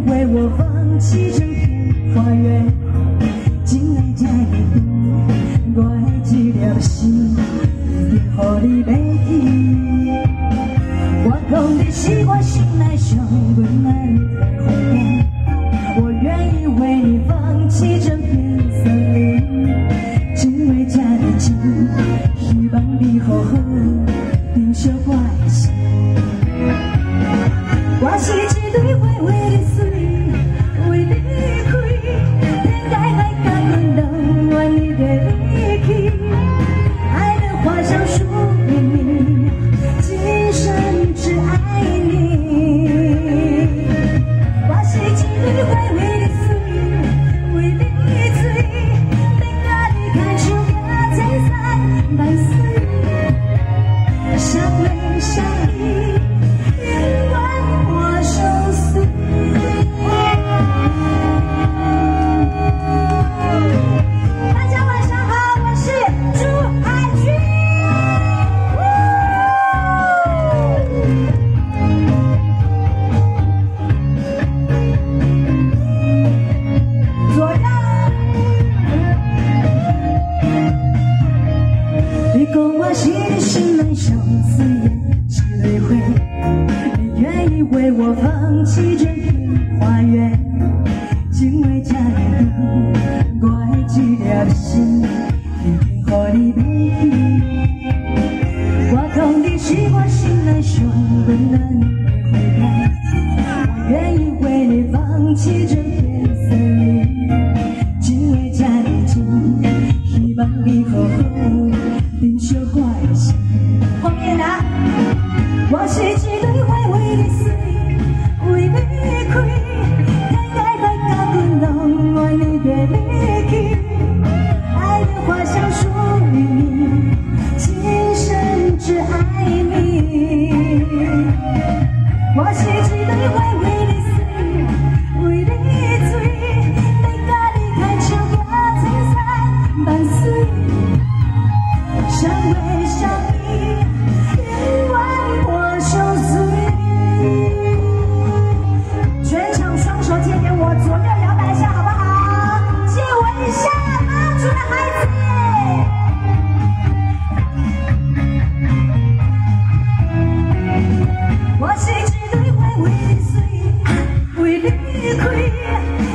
为我放弃整片花园，今日才会懂，我的这条心一定予你买去。我讲你是我心内上温暖的花瓣，我愿意为你放弃整片森林，只为这个情，希望你好好珍惜我的心。我是一对微微的水，为你开，天涯海角阮拢愿意跟你去，爱的花香属于你，今生只爱你。我是一对微微的水，为你醉，等甲你开出个千山万水，相偎相依。你讲我是你心内上刺眼一蕊花，你愿意为我放弃整片花园，今为这个等，我的这条心一定予你买去。我讲你是我心内上温暖的花瓣，我愿意为你放弃整片森林，今为这个情，希望你好好珍惜我的心。后面啊，我是一对微微的水，为你开，天涯海角阮拢愿意跟你去，爱的花香属于你，今生只爱你。我是一对微微的水，为你醉，等甲你开出个千山万水，相偎相依，永远我相随。全场双手借给我，左右摇摆一下好不好？借我一下，妈祖的孩子。我是一对微微的水，为你开。